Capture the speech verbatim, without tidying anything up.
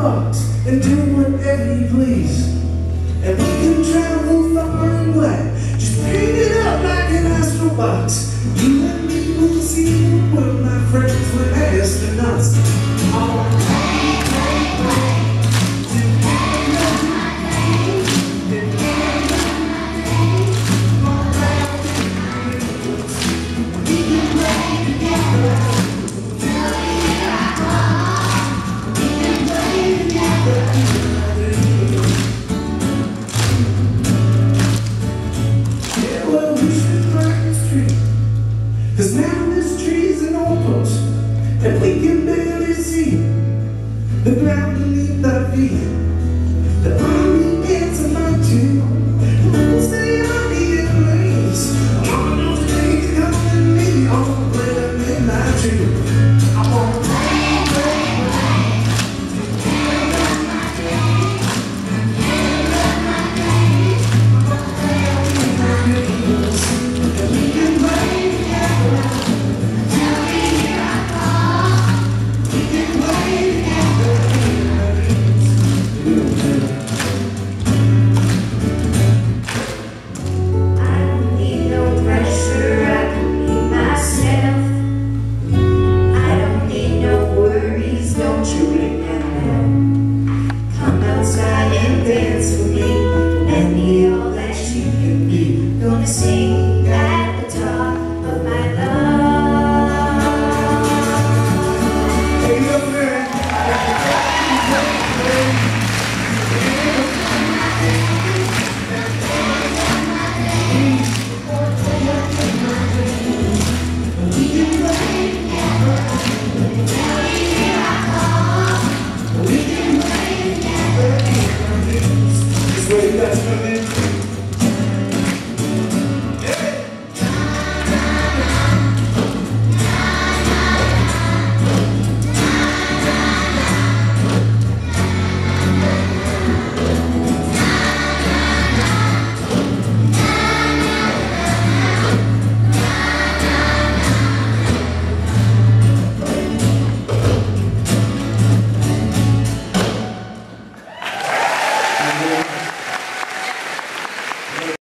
bucks and do whatever you please. And we can travel far and wide, just pick it up like an astro box. You and me will see the world, my friends, we're astronauts. All cause now this tree's an old post, and we can barely see the ground beneath our feet. The army ants about to we'll stay on the airwaves. On those days coming me on the way to midnight tree. I wanna play, play, play. Together my day, together my day. I wanna play on my games, and we can play. Outside and dance with me, and be all that you can be. Gonna sing